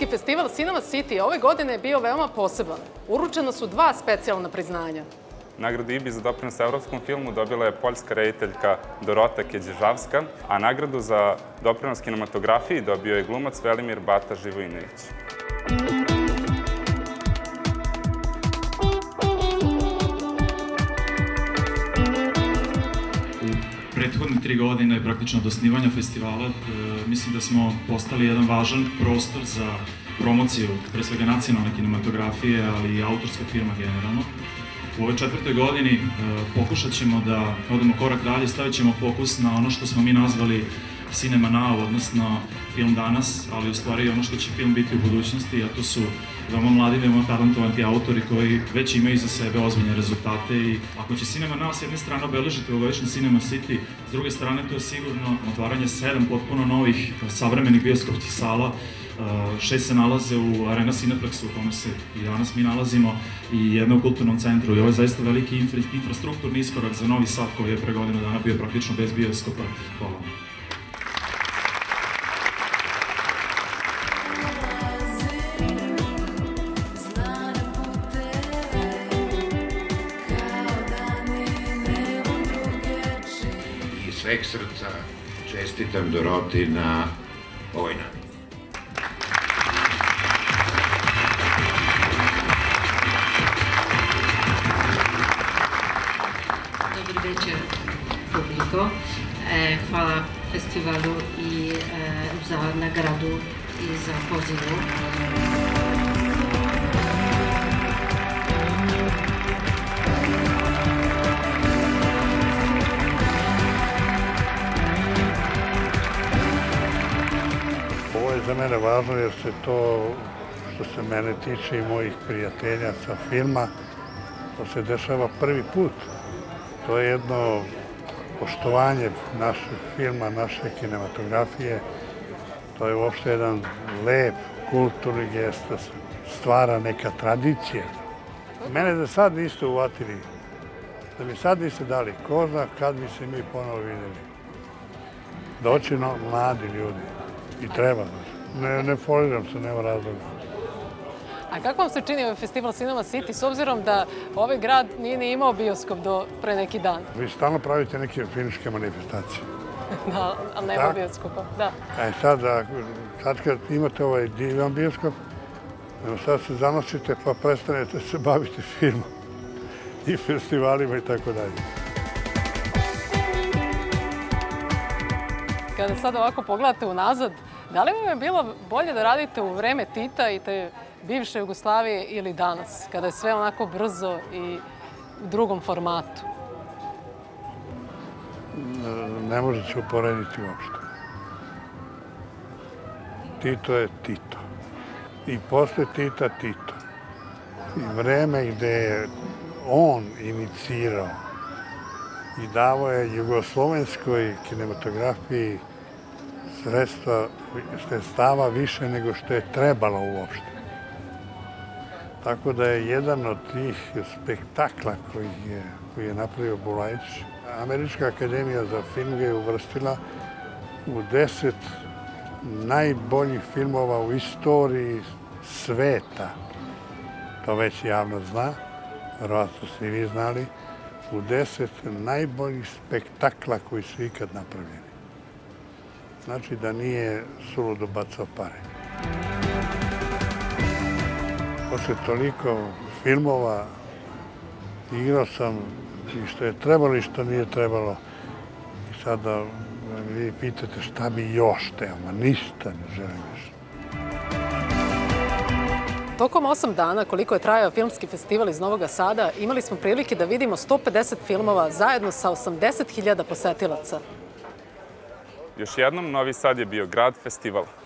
Filmski festival Cinema City ove godine je bio veoma poseban. Uručena su 2 specijalna priznanja. Nagradu IBI za doprinos evropskom filmu dobila je poljska rediteljka Dorota Keđežavska, a nagradu za doprinos kinematografiji dobio je glumac Velimir Bata Živojinović. Prethodne 3 godine praktično od osnivanja festivala mislim da smo postali jedan važan prostor za promociju pre svega nacionalne kinematografije, ali i autorskog filma generalno. U ovoj 4. godini pokušat ćemo da odemo korak dalje, stavit ćemo fokus na ono što smo mi nazvali Cinema Now, odnosno film danas, ali u stvari ono što će film biti u budućnosti, a to su veoma mladi, veoma talentovani autori koji već imaju iza sebe ozbiljne rezultate i ako će Cinema Now s jedne strane obeležiti ovogodišnji Cinema City, s druge strane to je sigurno otvaranje 7 potpuno novih savremenih bioskopskih sala. 6 se nalaze u Arena Cineplexu u kome se i danas mi nalazimo i jedno u kulturnom centru i ovo je zaista veliki infrastrukturni iskorak za Novi Sad koji je pre godinu dana bio praktično bez bioskopa. Hvala. Iz sveg srca čestitam Doroti na ovoj nagradi. Dobri večer, publiko. Hvala festivalu i za nagradu i za pozivu. Ovo je za mene važno jer se to, što se mene tiče i mojih prijatelja sa filma, to se dešava prvi put. To je jedno poštovanje našeg filma, naše kinematografije. To je uopšte jedan lep, kulturni gest, da se stvara neka tradicija. Mene da sad niste uvatili, da mi sad niste dali, ko zna kad bi se mi ponovo videli. Doći mladi ljudi i treba. Ne foliram se, nema razloga. A kako vam se čini ovaj festival Cinema City s obzirom da ovaj grad nije ni imao bioskop do pre neki dan? Vi stalno pravite neke filmske manifestacije. Da, ali nema bioskopa, da. Sad kad imate ovaj divan bioskop, sad se zanosite pa prestanete se baviti filmom i festivalima i tako dalje. Kada sad ovako pogledate unazad, da li vam je bilo bolje da radite u vreme Tita i te bivše Jugoslavije ili danas, kada je sve onako brzo i u drugom formatu? Ne može se uporediti uopšte. Tito je Tito. I posle Tita Tito. I vreme gde je on inicirao i davo je jugoslovenskoj kinematografiji sredstava više nego što je trebalo uopšte. Tako da je jedan od tih spektakla koji je napravio Bulajić, Američka akademija za film ga je uvrstila u 10 najboljih filmova u istoriji sveta. To već javno zna, verovatno ste i vi znali, u 10 najboljih spektakla koji su ikad napravljeni. Znači da nije suludo bacao pare. Posle toliko filmova igrao sam i što je trebalo i što nije trebalo. I sada vi pitate šta bi još teo, ma ništa ne želim više. Tokom 8 dana, koliko je trajao filmski festival iz Novog Sada, imali smo prilike da vidimo 150 filmova zajedno sa 80.000 posetilaca. Još jednom, Novi Sad je bio grad festivala.